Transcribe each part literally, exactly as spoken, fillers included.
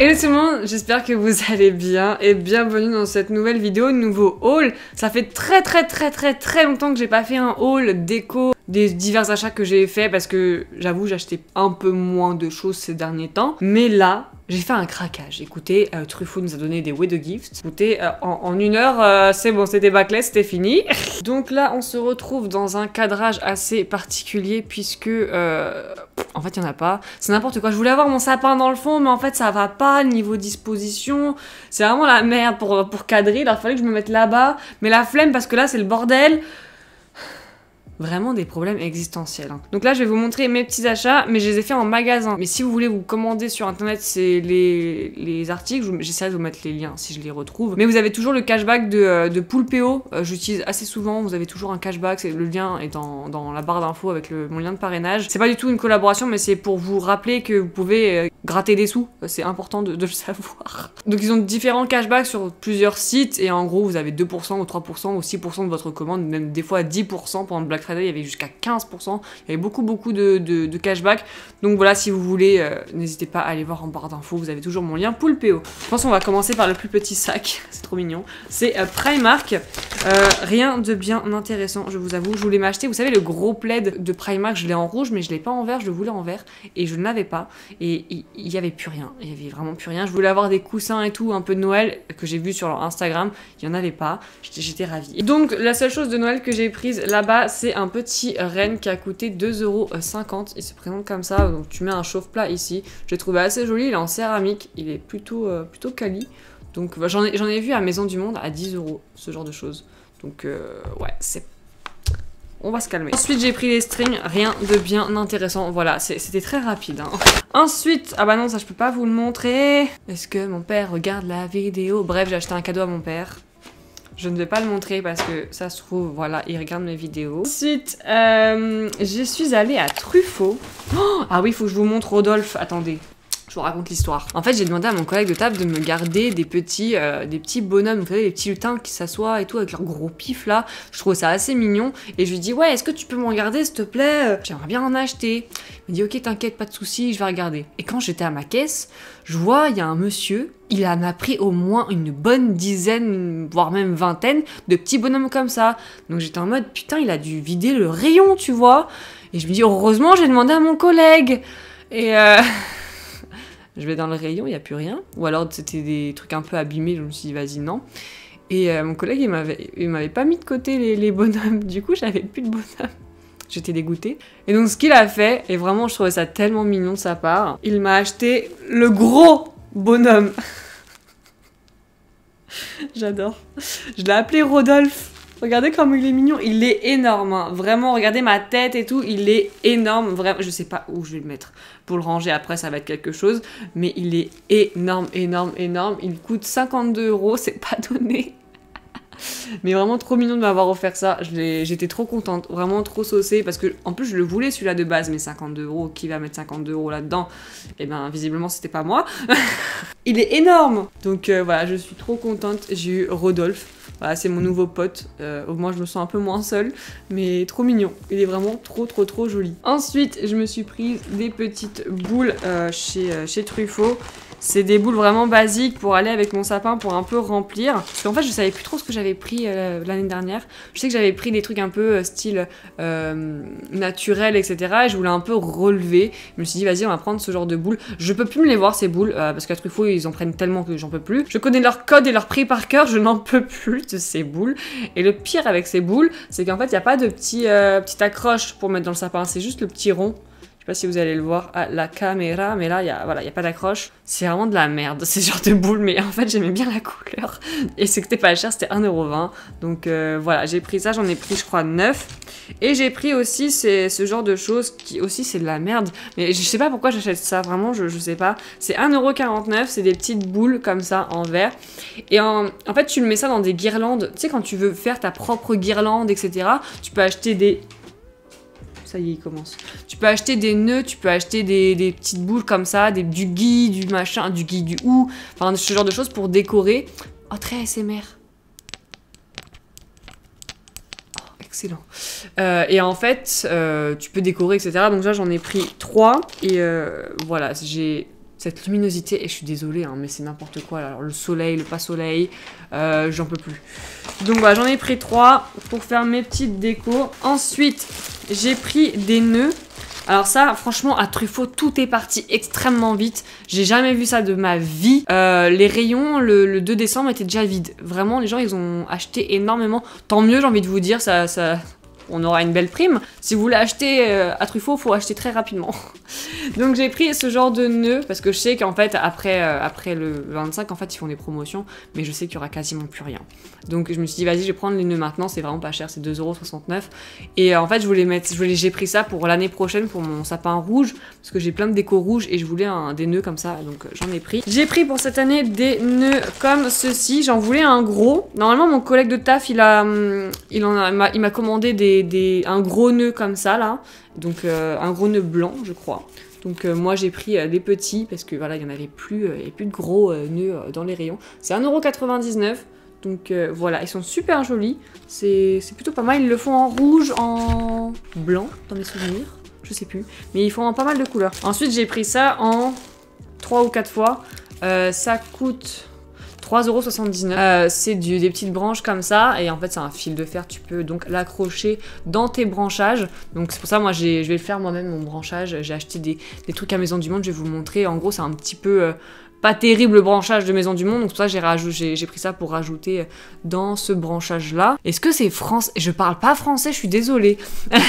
Hello tout le monde, j'espère que vous allez bien et bienvenue dans cette nouvelle vidéo, nouveau haul. Ça fait très très très très très longtemps que j'ai pas fait un haul déco des divers achats que j'ai fait parce que j'avoue j'ai acheté un peu moins de choses ces derniers temps. Mais là, j'ai fait un craquage. Écoutez, euh, Truffaut nous a donné des way de gifts. Écoutez, euh, en, en une heure, euh, c'est bon, c'était bâclé, c'était fini. Donc là, on se retrouve dans un cadrage assez particulier puisque... Euh, en fait, il n'y en a pas. C'est n'importe quoi. Je voulais avoir mon sapin dans le fond, mais en fait, ça va pas niveau disposition. C'est vraiment la merde pour, pour cadrer. Il a fallu que je me mette là-bas. Mais la flemme, parce que là, c'est le bordel. Vraiment des problèmes existentiels. Hein. Donc là, je vais vous montrer mes petits achats, mais je les ai fait en magasin. Mais si vous voulez vous commander sur internet, c'est les, les articles. J'essaierai de vous mettre les liens si je les retrouve. Mais vous avez toujours le cashback de, de Poulpeo. Euh, J'utilise assez souvent. Vous avez toujours un cashback. Le lien est dans, dans la barre d'infos avec le, mon lien de parrainage. C'est pas du tout une collaboration, mais c'est pour vous rappeler que vous pouvez euh, gratter des sous. C'est important de, de le savoir. Donc ils ont différents cashbacks sur plusieurs sites. Et en gros, vous avez deux pour cent ou trois pour cent ou six pour cent de votre commande. Même des fois dix pour cent pendant le Black Friday, il y avait jusqu'à quinze pour cent, il y avait beaucoup beaucoup de, de, de cashback, donc voilà, si vous voulez, euh, n'hésitez pas à aller voir en barre d'infos, vous avez toujours mon lien Poulpeo. Je pense qu'on va commencer par le plus petit sac, c'est trop mignon, c'est euh, Primark, euh, rien de bien intéressant, je vous avoue, je voulais m'acheter, vous savez, le gros plaid de Primark, je l'ai en rouge, mais je l'ai pas en vert, je le voulais en vert, et je ne l'avais pas, et il y, y avait plus rien, il y avait vraiment plus rien, je voulais avoir des coussins et tout, un peu de Noël, que j'ai vu sur leur Instagram, il y en avait pas, j'étais ravie. Donc la seule chose de Noël que j'ai prise là-bas, c'est un petit Rennes qui a coûté deux euros cinquante. Il se présente comme ça, donc tu mets un chauffe-plat ici. Je l'ai trouvé assez joli, il est en céramique, il est plutôt, euh, plutôt quali. Donc bah, j'en ai, j'en ai vu à Maison du Monde à dix euros, ce genre de choses. Donc euh, ouais, c'est... On va se calmer. Ensuite, j'ai pris les strings, rien de bien intéressant. Voilà, c'était très rapide. Hein. Ensuite, ah bah non, ça je peux pas vous le montrer. Est-ce que mon père regarde la vidéo? Bref, j'ai acheté un cadeau à mon père. Je ne vais pas le montrer parce que ça se trouve, voilà, il regarde mes vidéos. Ensuite, euh, je suis allée à Truffaut. Oh, ah oui, il faut que je vous montre Rodolphe. Attendez, je vous raconte l'histoire. En fait, j'ai demandé à mon collègue de table de me garder des petits, euh, des petits bonhommes, vous savez, les petits lutins qui s'assoient et tout, avec leurs gros pifs là. Je trouve ça assez mignon. Et je lui dis, ouais, est-ce que tu peux m'en garder, s'il te plaît? J'aimerais bien en acheter. Il me dit, ok, t'inquiète, pas de soucis, je vais regarder. Et quand j'étais à ma caisse, je vois, il y a un monsieur, il en a pris au moins une bonne dizaine, voire même vingtaine, de petits bonhommes comme ça. Donc j'étais en mode, putain, il a dû vider le rayon, tu vois. Et je me dis, heureusement, j'ai demandé à mon collègue. Et euh... je vais dans le rayon, il n'y a plus rien. Ou alors c'était des trucs un peu abîmés, je me suis dit, vas-y, non. Et euh, mon collègue, il m'avait pas mis de côté les, les bonhommes. Du coup, j'avais plus de bonhommes. J'étais dégoûtée. Et donc ce qu'il a fait, et vraiment je trouvais ça tellement mignon de sa part, il m'a acheté le gros bonhomme. J'adore. Je l'ai appelé Rodolphe. Regardez comme il est mignon. Il est énorme. Hein. Vraiment, regardez ma tête et tout. Il est énorme. Vraiment, je sais pas où je vais le mettre. Pour le ranger après, ça va être quelque chose. Mais il est énorme, énorme, énorme. Il coûte cinquante-deux euros. C'est pas donné. Mais vraiment trop mignon de m'avoir offert ça, j'étais trop contente, vraiment trop saucée, parce que en plus je le voulais celui-là de base, mais cinquante-deux euros, qui va mettre cinquante-deux euros là-dedans? Et ben visiblement c'était pas moi. Il est énorme. Donc euh, voilà, je suis trop contente, j'ai eu Rodolphe, voilà, c'est mon nouveau pote, euh, au moins je me sens un peu moins seule, mais trop mignon, il est vraiment trop trop trop joli. Ensuite je me suis prise des petites boules euh, chez, euh, chez Truffaut. C'est des boules vraiment basiques pour aller avec mon sapin pour un peu remplir. Parce qu'en fait, je savais plus trop ce que j'avais pris euh, l'année dernière. Je sais que j'avais pris des trucs un peu euh, style euh, naturel, et cetera. Et je voulais un peu relever. Je me suis dit, vas-y, on va prendre ce genre de boules. Je peux plus me les voir, ces boules, euh, parce qu'à Truffaut, ils en prennent tellement que j'en peux plus. Je connais leur code et leur prix par cœur, je n'en peux plus de ces boules. Et le pire avec ces boules, c'est qu'en fait, il n'y a pas de petit, euh, petite accroche pour mettre dans le sapin. C'est juste le petit rond. Je sais pas si vous allez le voir à la caméra, mais là, il y a, voilà, y a pas d'accroche. C'est vraiment de la merde, ces genres de boules, mais en fait, j'aimais bien la couleur. Et c'était pas cher, c'était un euro vingt. Donc euh, voilà, j'ai pris ça, j'en ai pris, je crois, neuf. Et j'ai pris aussi ces, ce genre de choses qui aussi, c'est de la merde. Mais je sais pas pourquoi j'achète ça, vraiment, je, je sais pas. C'est un euro quarante-neuf, c'est des petites boules comme ça, en verre. Et en, en fait, tu le mets ça dans des guirlandes. Tu sais, quand tu veux faire ta propre guirlande, et cetera, tu peux acheter des... Ça y est, il commence. Tu peux acheter des nœuds, tu peux acheter des, des petites boules comme ça, des, du gui, du machin, du gui, du ou, enfin ce genre de choses pour décorer. Oh, très A S M R. Oh, excellent. Euh, et en fait, euh, tu peux décorer, et cetera. Donc là, j'en ai pris trois. Et euh, voilà, j'ai cette luminosité, et je suis désolée, hein, mais c'est n'importe quoi. Alors le soleil, le pas soleil, euh, j'en peux plus. Donc voilà, j'en ai pris trois pour faire mes petites décos. Ensuite, j'ai pris des nœuds. Alors ça, franchement, à Truffaut, tout est parti extrêmement vite. J'ai jamais vu ça de ma vie. Euh, les rayons, le, le deux décembre, étaient déjà vides. Vraiment, les gens, ils ont acheté énormément. Tant mieux, j'ai envie de vous dire, ça... ça... on aura une belle prime. Si vous voulez acheter euh, à Truffaut, il faut acheter très rapidement. Donc j'ai pris ce genre de nœud, parce que je sais qu'en fait, après, euh, après le vingt-cinq, en fait, ils font des promotions, mais je sais qu'il y aura quasiment plus rien. Donc je me suis dit, vas-y, je vais prendre les nœuds maintenant, c'est vraiment pas cher, c'est deux euros soixante-neuf. Et euh, en fait, je voulais mettre, je voulais, j'ai pris ça pour l'année prochaine, pour mon sapin rouge, parce que j'ai plein de déco rouge, et je voulais un, des nœuds comme ça, donc euh, j'en ai pris. J'ai pris pour cette année des nœuds comme ceci, j'en voulais un gros. Normalement, mon collègue de taf, il a, hum, il en a, il m'a commandé des Des, un gros nœud comme ça là, donc euh, un gros nœud blanc je crois. Donc euh, moi j'ai pris euh, les petits parce que voilà il n'y en avait plus, euh, et plus de gros euh, nœuds euh, dans les rayons. C'est un euro quatre-vingt-dix-neuf, donc euh, voilà, ils sont super jolis, c'est plutôt pas mal. Ils le font en rouge, en blanc dans mes souvenirs, je sais plus, mais ils font en pas mal de couleurs. Ensuite j'ai pris ça en trois ou quatre fois, euh, ça coûte trois euros soixante-dix-neuf. Euh, c'est des petites branches comme ça, et en fait c'est un fil de fer, tu peux donc l'accrocher dans tes branchages. Donc c'est pour ça moi je vais le faire moi-même mon branchage. J'ai acheté des, des trucs à Maison du Monde, je vais vous montrer. En gros c'est un petit peu euh, pas terrible branchage de Maison du Monde, donc c'est pour ça j'ai j'ai pris ça pour rajouter dans ce branchage là. Est-ce que c'est français? Je parle pas français, je suis désolée.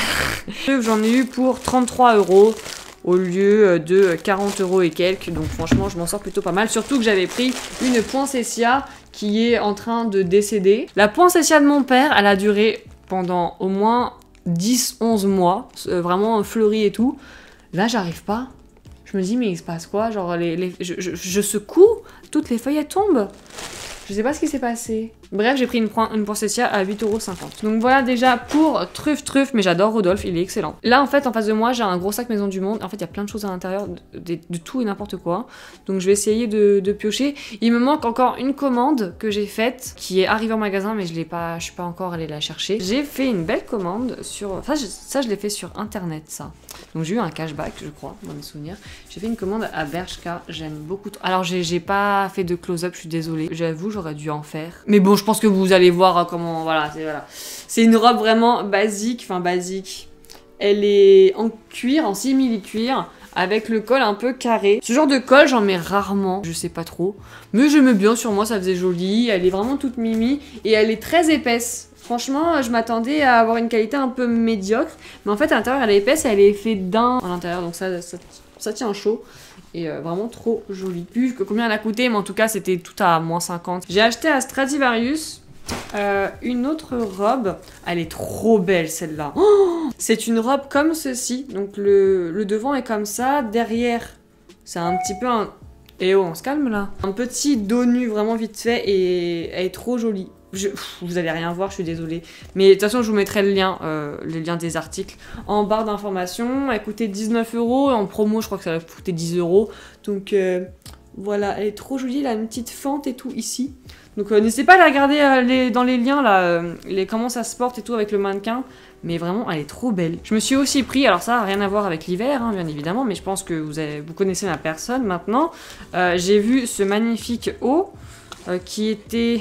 J'en ai eu pour trente-trois euros. Au lieu de quarante euros et quelques, donc franchement je m'en sors plutôt pas mal, surtout que j'avais pris une poinsettia qui est en train de décéder. La poinsettia de mon père, elle a duré pendant au moins dix onze mois, euh, vraiment fleurie et tout. Là j'arrive pas, je me dis mais il se passe quoi, genre les, les, je, je, je secoue, toutes les feuilles elles tombent. Je sais pas ce qui s'est passé. Bref, j'ai pris une, une poinsettia à huit euros cinquante. Donc voilà déjà pour truffe truffe, mais j'adore Rodolphe, il est excellent. Là en fait en face de moi j'ai un gros sac Maison du Monde. En fait il y a plein de choses à l'intérieur, de, de, de tout et n'importe quoi. Donc je vais essayer de, de piocher. Il me manque encore une commande que j'ai faite, qui est arrivée en magasin, mais je l'ai pas, je suis pas encore allée la chercher. J'ai fait une belle commande sur... Enfin je, ça je l'ai fait sur internet ça. Donc j'ai eu un cashback je crois, dans mes souvenirs. J'ai fait une commande à Bershka, j'aime beaucoup. Alors j'ai pas fait de close-up, je suis désolée. J'avoue j'aurais dû en faire. Mais bon je pense que vous allez voir comment... Voilà, c'est voilà. C'est une robe vraiment basique, enfin basique. Elle est en cuir, en simili-cuir, avec le col un peu carré. Ce genre de col, j'en mets rarement, je sais pas trop. Mais j'aimais bien sur moi, ça faisait joli. Elle est vraiment toute mimi et elle est très épaisse. Franchement, je m'attendais à avoir une qualité un peu médiocre. Mais en fait, à l'intérieur, elle est épaisse et elle est faite d'un à l'intérieur. Donc ça, ça, ça tient chaud. Et euh, vraiment trop jolie. Plus que combien elle a coûté, mais en tout cas, c'était tout à moins cinquante. J'ai acheté à Stradivarius euh, une autre robe. Elle est trop belle, celle-là. Oh, c'est une robe comme ceci. Donc le, le devant est comme ça. Derrière, c'est un petit peu un... Eh oh, on se calme là. Un petit dos nu vraiment vite fait et elle est trop jolie. Je, pff, vous allez rien voir, je suis désolée. Mais de toute façon, je vous mettrai le lien, euh, le lien des articles en barre d'informations. Elle coûtait dix-neuf euros. En promo, je crois que ça coûtait dix euros. Donc euh, voilà, elle est trop jolie. Elle a une petite fente et tout ici. Donc euh, n'hésitez pas à la regarder euh, les, dans les liens, là, euh, les, comment ça se porte et tout avec le mannequin. Mais vraiment, elle est trop belle. Je me suis aussi pris, alors ça n'a rien à voir avec l'hiver, hein, bien évidemment, mais je pense que vous, avez, vous connaissez ma personne maintenant. Euh, J'ai vu ce magnifique haut euh, qui était...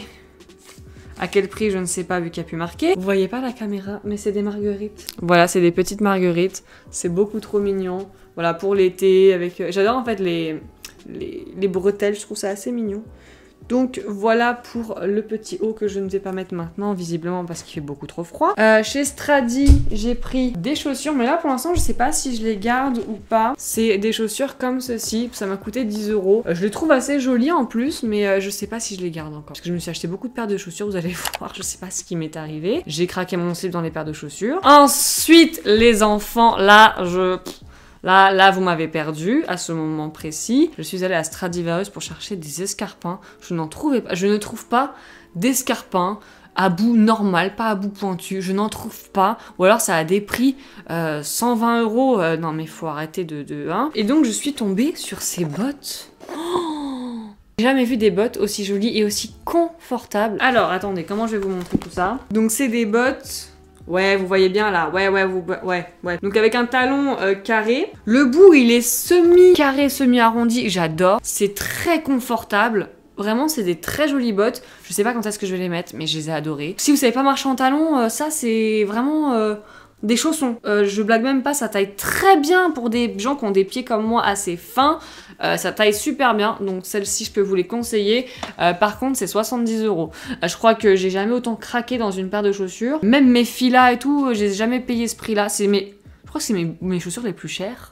À quel prix, je ne sais pas, vu qu'il y a pu marquer. Vous voyez pas la caméra, mais c'est des marguerites. Voilà, c'est des petites marguerites. C'est beaucoup trop mignon. Voilà, pour l'été, avec... J'adore en fait les, les, les bretelles, je trouve ça assez mignon. Donc voilà pour le petit haut que je ne vais pas mettre maintenant, visiblement parce qu'il fait beaucoup trop froid. Euh, chez Stradi, j'ai pris des chaussures, mais là pour l'instant je sais pas si je les garde ou pas. C'est des chaussures comme ceci, ça m'a coûté dix euros. Je les trouve assez jolies en plus, mais euh, je sais pas si je les garde encore. Parce que je me suis acheté beaucoup de paires de chaussures, vous allez voir, je sais pas ce qui m'est arrivé. J'ai craqué mon slip dans les paires de chaussures. Ensuite, les enfants, là je... Là, là, vous m'avez perdu à ce moment précis. Je suis allée à Stradivarius pour chercher des escarpins. Je n'en trouvais pas. Je ne trouve pas d'escarpins à bout normal, pas à bout pointu. Je n'en trouve pas. Ou alors ça a des prix euh, cent vingt euros. Euh, non mais faut arrêter de, de hein. Et donc je suis tombée sur ces bottes. Oh, j'ai jamais vu des bottes aussi jolies et aussi confortables. Alors attendez, comment je vais vous montrer tout ça? Donc c'est des bottes Ouais, vous voyez bien là. Ouais, ouais, vous, ouais, ouais. Donc avec un talon euh, carré. Le bout, il est semi-carré, semi-arrondi. J'adore. C'est très confortable. Vraiment, c'est des très jolies bottes. Je sais pas quand est-ce que je vais les mettre, mais je les ai adorées. Si vous savez pas marcher en talons, euh, ça, c'est vraiment... Euh, des chaussons. Euh, je blague même pas, ça taille très bien pour des gens qui ont des pieds comme moi assez fins. Euh, ça taille super bien, donc celle-ci je peux vous les conseiller. Euh, par contre c'est soixante-dix euros. Euh, je crois que j'ai jamais autant craqué dans une paire de chaussures. Même mes filas et tout, j'ai jamais payé ce prix-là. C'est mes... Je crois que c'est mes... mes chaussures les plus chères.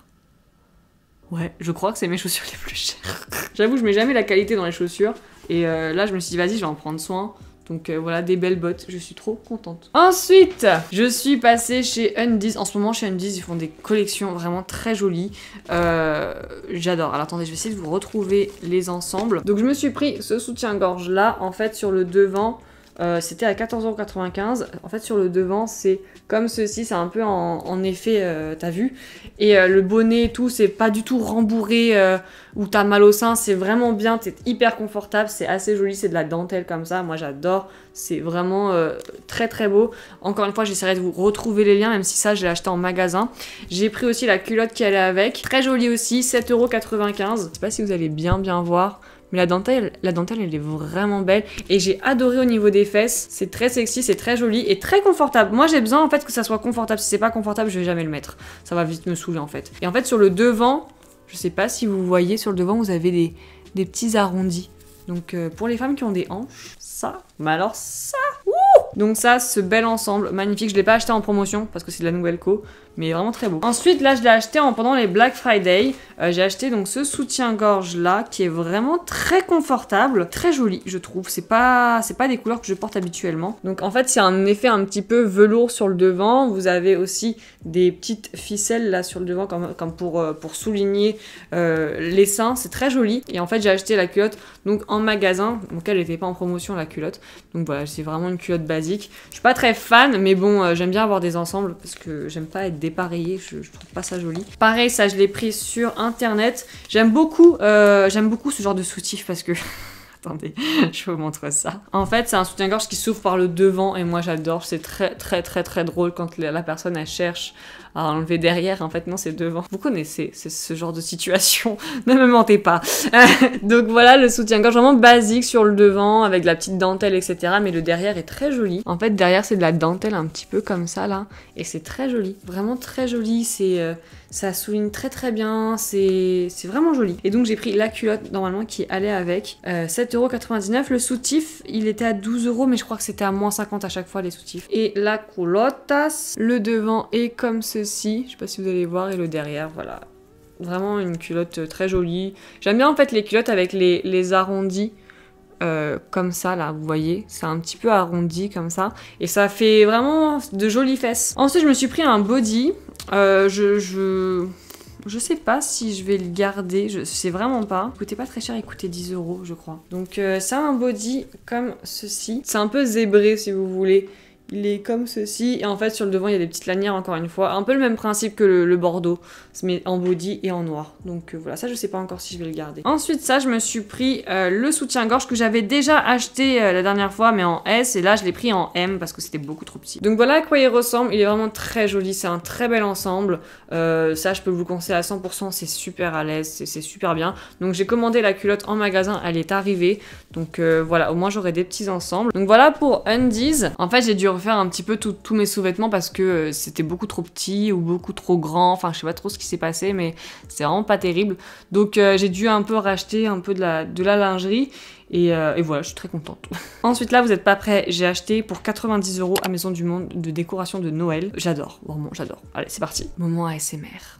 Ouais, je crois que c'est mes chaussures les plus chères. J'avoue, je mets jamais la qualité dans les chaussures. Et euh, là je me suis dit vas-y, je vais en prendre soin. Donc euh, voilà, des belles bottes, je suis trop contente. Ensuite, je suis passée chez Undies. En ce moment, chez Undies, ils font des collections vraiment très jolies. Euh, J'adore. Alors attendez, je vais essayer de vous retrouver les ensembles. Donc je me suis pris ce soutien-gorge là. En fait, sur le devant, euh, c'était à quatorze euros quatre-vingt-quinze. En fait, sur le devant, c'est comme ceci. C'est un peu en, en effet, euh, t'as vu. Et euh, le bonnet et tout, c'est pas du tout rembourré euh, où t'as mal au sein. C'est vraiment bien, t'es hyper confortable. C'est assez joli, c'est de la dentelle comme ça. Moi, j'adore. C'est vraiment euh, très très beau. Encore une fois, j'essaierai de vous retrouver les liens, même si ça, je l'ai acheté en magasin. J'ai pris aussi la culotte qui allait avec. Très jolie aussi, sept euros quatre-vingt-quinze. Je sais pas si vous allez bien bien voir. Mais la dentelle, la dentelle, elle est vraiment belle. Et j'ai adoré au niveau des fesses. C'est très sexy, c'est très joli et très confortable. Moi, j'ai besoin en fait que ça soit confortable. Si c'est pas confortable, je vais jamais le mettre. Ça va vite me saouler en fait. Et en fait, sur le devant, je sais pas si vous voyez, sur le devant, vous avez des, des petits arrondis. Donc euh, pour les femmes qui ont des hanches, ça, mais alors ça, ouh. Donc ça, ce bel ensemble, magnifique. Je l'ai pas acheté en promotion parce que c'est de la nouvelle co, mais vraiment très beau. Ensuite, là, je l'ai acheté en, pendant les Black Friday. Euh, j'ai acheté donc ce soutien-gorge là, qui est vraiment très confortable, très joli, je trouve. C'est pas, c'est pas des couleurs que je porte habituellement. Donc en fait, c'est un effet un petit peu velours sur le devant. Vous avez aussi des petites ficelles là sur le devant, comme, comme pour, euh, pour souligner euh, les seins. C'est très joli. Et en fait, j'ai acheté la culotte donc en magasin, donc elle n'était pas en promotion la culotte. Donc voilà, c'est vraiment une culotte basique. Je suis pas très fan, mais bon, euh, j'aime bien avoir des ensembles parce que j'aime pas être dépareillée, je, je trouve pas ça joli. Pareil, ça je l'ai pris sur internet. J'aime beaucoup, euh, j'aime beaucoup ce genre de soutif parce que... Attendez, je vous montre ça. En fait, c'est un soutien-gorge qui s'ouvre par le devant et moi j'adore. C'est très très très très drôle quand la personne elle cherche à enlever derrière. En fait, non, c'est devant. Vous connaissez, c'est ce genre de situation. Ne me mentez pas. Donc voilà, le soutien-gorge vraiment basique sur le devant avec de la petite dentelle, et cetera. Mais le derrière est très joli. En fait, derrière, c'est de la dentelle un petit peu comme ça là. Et c'est très joli. Vraiment très joli. C'est... Euh, ça souligne très très bien, c'est vraiment joli. Et donc j'ai pris la culotte normalement qui allait avec, euh, sept euros quatre-vingt-dix-neuf. Le soutif, il était à douze euros, mais je crois que c'était à moins cinquante à chaque fois les soutifs. Et la culotas, le devant est comme ceci, je sais pas si vous allez voir, et le derrière, voilà. Vraiment une culotte très jolie. J'aime bien en fait les culottes avec les, les arrondis. Euh, comme ça là, vous voyez, c'est un petit peu arrondi comme ça et ça fait vraiment de jolies fesses. Ensuite je me suis pris un body, euh, je, je je sais pas si je vais le garder, je sais vraiment pas. Il coûtait pas très cher, il coûtait dix euros je crois. Donc euh, c'est un body comme ceci, c'est un peu zébré si vous voulez. Il est comme ceci, et en fait sur le devant il y a des petites lanières encore une fois, un peu le même principe que le, le bordeaux, mais en body et en noir. Donc euh, voilà, ça je sais pas encore si je vais le garder. Ensuite ça je me suis pris euh, le soutien-gorge que j'avais déjà acheté euh, la dernière fois mais en S, et là je l'ai pris en M parce que c'était beaucoup trop petit. Donc voilà à quoi il ressemble, il est vraiment très joli, c'est un très bel ensemble. Euh, ça je peux vous le conseiller à cent pour cent, c'est super à l'aise, c'est super bien. Donc j'ai commandé la culotte en magasin, elle est arrivée, donc euh, voilà, au moins j'aurai des petits ensembles. Donc voilà pour Undies. En fait j'ai dû refaire un petit peu tous mes sous-vêtements parce que euh, c'était beaucoup trop petit ou beaucoup trop grand, enfin je sais pas trop ce qui s'est passé mais c'est vraiment pas terrible. Donc euh, j'ai dû un peu racheter un peu de la, de la lingerie et, euh, et voilà, je suis très contente. Ensuite là, vous êtes pas prêts, j'ai acheté pour quatre-vingt-dix euros à Maison du Monde de décoration de Noël. J'adore, vraiment j'adore. Allez c'est parti. Moment A S M R.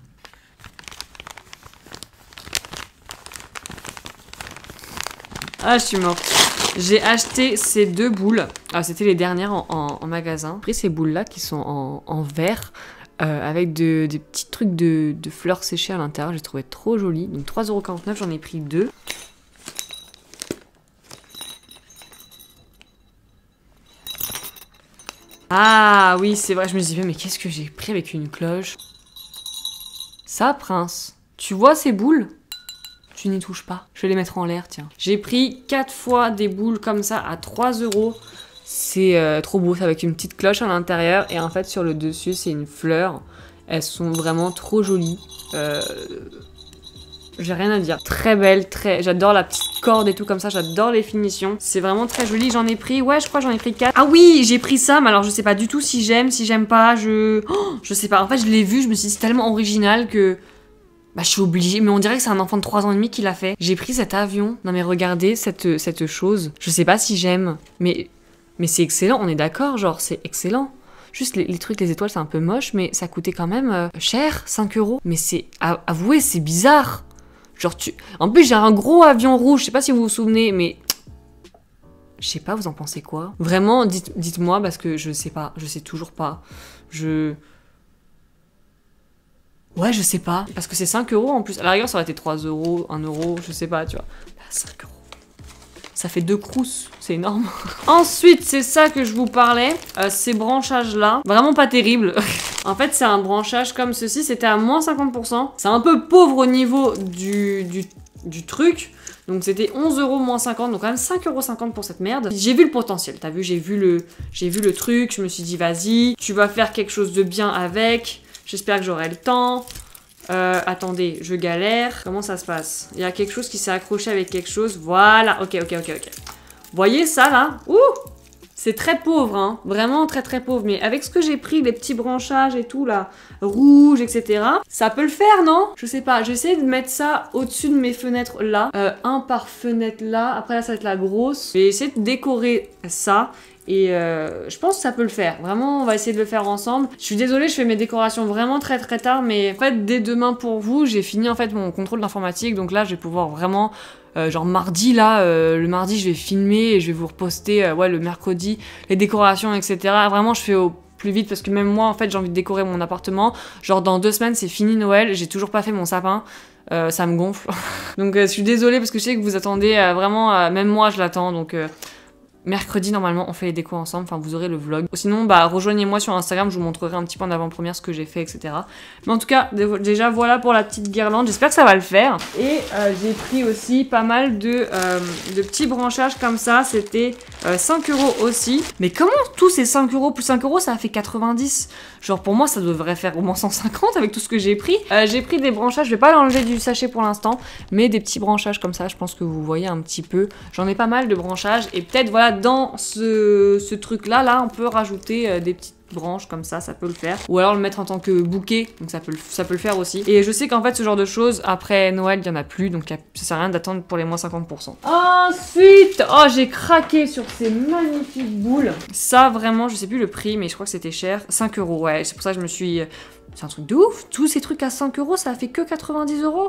Ah, je suis morte. J'ai acheté ces deux boules. Ah, c'était les dernières en, en, en magasin. J'ai pris ces boules-là qui sont en, en verre euh, avec de, des petits trucs de, de fleurs séchées à l'intérieur. J'ai trouvé trop joli. Donc trois euros quarante-neuf, j'en ai pris deux. Ah oui, c'est vrai. Je me disais, mais qu'est-ce que j'ai pris avec une cloche? Ça, Prince. Tu vois ces boules? Tu n'y touches pas. Je vais les mettre en l'air, tiens. J'ai pris quatre fois des boules comme ça à trois euros. C'est euh, trop beau, c'est avec une petite cloche à l'intérieur. Et en fait, sur le dessus, c'est une fleur. Elles sont vraiment trop jolies. Euh... J'ai rien à dire. Très belle, très... J'adore la petite corde et tout comme ça, j'adore les finitions. C'est vraiment très joli, j'en ai pris... Ouais, je crois que j'en ai pris quatre. Ah oui, j'ai pris ça, mais alors je sais pas du tout si j'aime, si j'aime pas, je... Oh, je sais pas, en fait je l'ai vu, je me suis dit c'est tellement original que... Bah je suis obligée, mais on dirait que c'est un enfant de trois ans et demi qui l'a fait. J'ai pris cet avion. Non mais regardez cette, cette chose. Je sais pas si j'aime, mais... Mais c'est excellent, on est d'accord, genre c'est excellent. Juste les, les trucs, les étoiles, c'est un peu moche, mais ça coûtait quand même euh, cher, cinq euros. Mais c'est... Avouez, c'est bizarre. Genre tu... En plus j'ai un gros avion rouge, je sais pas si vous vous souvenez, mais... Je sais pas, vous en pensez quoi? Vraiment, dites, dites-moi, parce que je sais pas, je sais toujours pas. Je... Ouais, je sais pas. Parce que c'est cinq euros en plus. À la rigueur, ça aurait été trois euros, un euro, je sais pas, tu vois. Là, cinq euros. Ça fait deux crousses, c'est énorme. Ensuite, c'est ça que je vous parlais, euh, ces branchages-là. Vraiment pas terrible. En fait, c'est un branchage comme ceci, c'était à moins cinquante pour cent. C'est un peu pauvre au niveau du, du, du truc. Donc c'était onze euros moins cinquante, donc quand même cinq euros cinquante pour cette merde. J'ai vu le potentiel, t'as vu, j'ai vu le, j'ai vu le truc, je me suis dit vas-y, tu vas faire quelque chose de bien avec. J'espère que j'aurai le temps. Euh, attendez, je galère. Comment ça se passe? Il y a quelque chose qui s'est accroché avec quelque chose. Voilà, ok, ok, ok, ok. Voyez ça, là? Ouh! C'est très pauvre, hein. Vraiment très, très pauvre. Mais avec ce que j'ai pris, les petits branchages et tout, là, rouge, et cetera, ça peut le faire, non? Je sais pas. J'essaie de mettre ça au-dessus de mes fenêtres, là. Euh, un par fenêtre, là. Après, là, ça va être la grosse. Je vais essayer de décorer ça. Et euh, je pense que ça peut le faire. Vraiment, on va essayer de le faire ensemble. Je suis désolée, je fais mes décorations vraiment très très tard, mais en fait, dès demain pour vous, j'ai fini en fait mon contrôle d'informatique. Donc là, je vais pouvoir vraiment, euh, genre mardi là, euh, le mardi, je vais filmer et je vais vous reposter, euh, ouais, le mercredi, les décorations, et cetera. Vraiment, je fais au plus vite parce que même moi, en fait, j'ai envie de décorer mon appartement. Genre dans deux semaines, c'est fini Noël. J'ai toujours pas fait mon sapin. Euh, ça me gonfle. Donc euh, je suis désolée parce que je sais que vous attendez euh, vraiment, euh, même moi, je l'attends. Donc euh, mercredi, normalement, on fait les décos ensemble, enfin, vous aurez le vlog. Sinon, bah, rejoignez-moi sur Instagram, je vous montrerai un petit peu en avant-première ce que j'ai fait, et cetera. Mais en tout cas, déjà, voilà pour la petite guirlande. J'espère que ça va le faire. Et euh, j'ai pris aussi pas mal de, euh, de petits branchages comme ça. C'était euh, cinq euros aussi. Mais comment tous ces cinq euros plus cinq euros, ça a fait quatre-vingt-dix? Genre, pour moi, ça devrait faire au moins cent cinquante avec tout ce que j'ai pris. Euh, j'ai pris des branchages, je vais pas l'enlever du sachet pour l'instant, mais des petits branchages comme ça, je pense que vous voyez un petit peu. J'en ai pas mal de branchages. Et peut-être, voilà, dans ce, ce truc là là on peut rajouter euh, des petites branches comme ça, ça peut le faire, ou alors le mettre en tant que bouquet, donc ça peut le, ça peut le faire aussi. Et je sais qu'en fait ce genre de choses après Noël il y en a plus, donc ça sert à rien d'attendre pour les moins cinquante pour cent. Ensuite, oh j'ai craqué sur ces magnifiques boules. Ça vraiment je sais plus le prix, mais je crois que c'était cher, cinq euros, ouais, c'est pour ça que je me suis, c'est un truc de ouf. Tous ces trucs à cinq euros ça a fait que quatre-vingt-dix euros.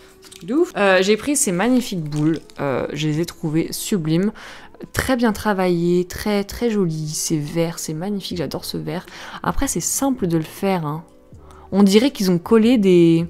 De ouf. Euh, j'ai pris ces magnifiques boules, euh, je les ai trouvées sublimes, très bien travaillées, très très jolies, c'est vert, c'est magnifique, j'adore ce vert. Après c'est simple de le faire, hein. On dirait qu'ils ont collé des...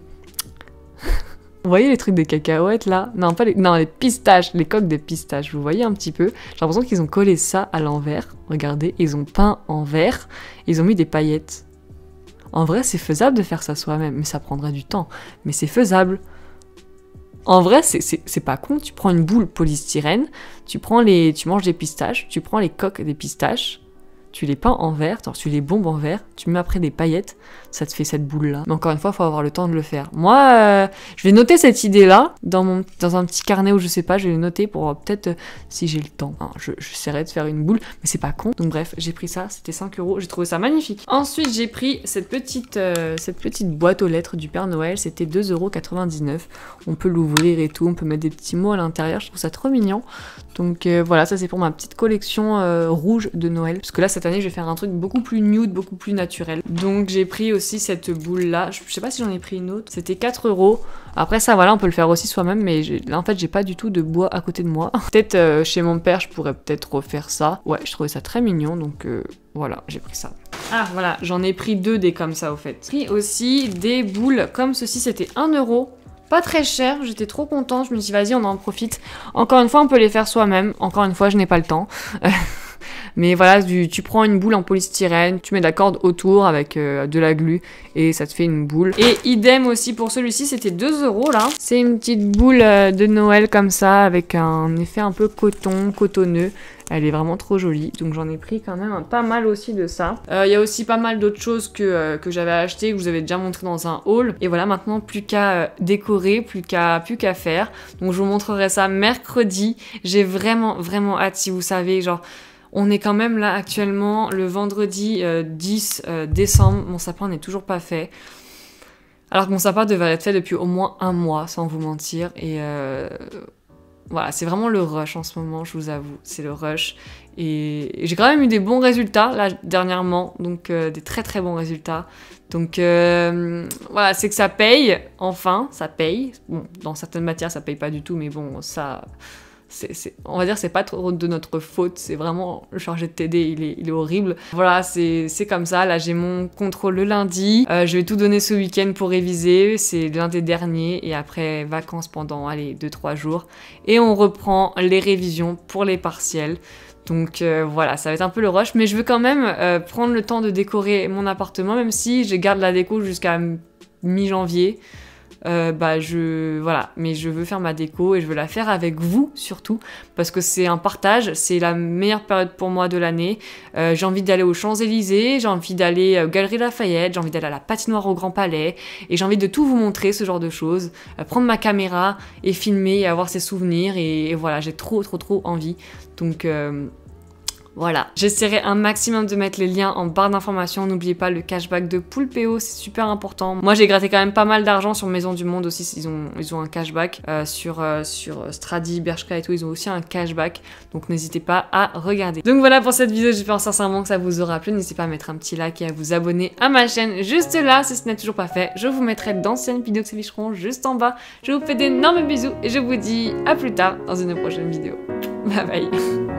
Vous voyez les trucs de cacahuètes là? Non, pas les... non, les pistaches, les coques de pistaches, vous voyez un petit peu? J'ai l'impression qu'ils ont collé ça à l'envers, regardez, ils ont peint en vert, ils ont mis des paillettes. En vrai c'est faisable de faire ça soi-même, mais ça prendrait du temps, mais c'est faisable. En vrai, c'est pas con, tu prends une boule polystyrène, tu prends les, tu manges des pistaches, tu prends les coques des pistaches, tu les peins en vert, tu les bombes en vert, tu mets après des paillettes, ça te fait cette boule-là. Mais encore une fois, il faut avoir le temps de le faire. Moi, euh, je vais noter cette idée-là dans, mon, dans un petit carnet où je sais pas, je vais le noter pour euh, peut-être, euh, si j'ai le temps. Hein, j'essaierai de faire une boule, mais c'est pas con. Donc bref, j'ai pris ça, c'était cinq euros, j'ai trouvé ça magnifique. Ensuite, j'ai pris cette petite, euh, cette petite boîte aux lettres du Père Noël, c'était deux euros quatre-vingt-dix-neuf. On peut l'ouvrir et tout, on peut mettre des petits mots à l'intérieur, je trouve ça trop mignon. Donc euh, voilà, ça c'est pour ma petite collection euh, rouge de Noël. Parce que là, cette année, je vais faire un truc beaucoup plus nude, beaucoup plus naturel. Donc j'ai pris aussi cette boule là, je sais pas si j'en ai pris une autre, c'était quatre euros. Après ça voilà, on peut le faire aussi soi-même, mais là en fait j'ai pas du tout de bois à côté de moi. Peut-être euh, chez mon père je pourrais peut-être refaire ça. Ouais, je trouvais ça très mignon, donc euh, voilà, j'ai pris ça. Ah voilà, j'en ai pris deux des comme ça au fait. J'ai pris aussi des boules comme ceci, c'était un euro. Pas très cher, j'étais trop contente, je me suis dit vas-y on en profite. Encore une fois on peut les faire soi-même, encore une fois je n'ai pas le temps. Mais voilà, tu, tu prends une boule en polystyrène, tu mets de la corde autour avec euh, de la glu et ça te fait une boule. Et idem aussi pour celui-ci, c'était deux euros là. C'est une petite boule euh, de Noël comme ça avec un effet un peu coton, cotonneux. Elle est vraiment trop jolie, donc j'en ai pris quand même un, pas mal aussi de ça. Il euh, y a aussi pas mal d'autres choses que, euh, que j'avais acheté, que je vous avais déjà montré dans un haul. Et voilà, maintenant plus qu'à euh, décorer, plus qu'à plus qu'à faire. Donc je vous montrerai ça mercredi. J'ai vraiment vraiment hâte, si vous savez, genre... On est quand même là actuellement le vendredi euh, dix euh, décembre, mon sapin n'est toujours pas fait. Alors que mon sapin devrait être fait depuis au moins un mois, sans vous mentir. Et euh, voilà, c'est vraiment le rush en ce moment, je vous avoue, c'est le rush. Et, et j'ai quand même eu des bons résultats là dernièrement, donc euh, des très très bons résultats. Donc euh, voilà, c'est que ça paye, enfin, ça paye. Bon, dans certaines matières ça paye pas du tout, mais bon, ça... C'est, c'est, on va dire c'est pas trop de notre faute, c'est vraiment le chargé de T D, il est, il est horrible. Voilà, c'est, c'est comme ça, là j'ai mon contrôle le lundi, euh, je vais tout donner ce week-end pour réviser, c'est lundi dernier, et après vacances pendant, allez, deux trois jours, et on reprend les révisions pour les partiels. Donc euh, voilà, ça va être un peu le rush, mais je veux quand même euh, prendre le temps de décorer mon appartement, même si je garde la déco jusqu'à mi-janvier. Euh, bah je voilà, mais je veux faire ma déco et je veux la faire avec vous surtout parce que c'est un partage, c'est la meilleure période pour moi de l'année. Euh, j'ai envie d'aller aux Champs-Élysées, j'ai envie d'aller aux Galeries Lafayette, j'ai envie d'aller à la patinoire au Grand Palais et j'ai envie de tout vous montrer, ce genre de choses, euh, prendre ma caméra et filmer et avoir ces souvenirs et, et voilà, j'ai trop trop trop envie. Donc euh, voilà, j'essaierai un maximum de mettre les liens en barre d'informations. N'oubliez pas le cashback de Poulpeo, c'est super important. Moi, j'ai gratté quand même pas mal d'argent sur Maison du Monde aussi. Ils ont, ils ont un cashback euh, sur, euh, sur Stradi, Bershka et tout. Ils ont aussi un cashback. Donc, n'hésitez pas à regarder. Donc, voilà pour cette vidéo. J'espère sincèrement que ça vous aura plu. N'hésitez pas à mettre un petit like et à vous abonner à ma chaîne juste là. Si ce n'est toujours pas fait, je vous mettrai d'anciennes vidéos qui s'afficheront juste en bas. Je vous fais d'énormes bisous et je vous dis à plus tard dans une prochaine vidéo. Bye bye.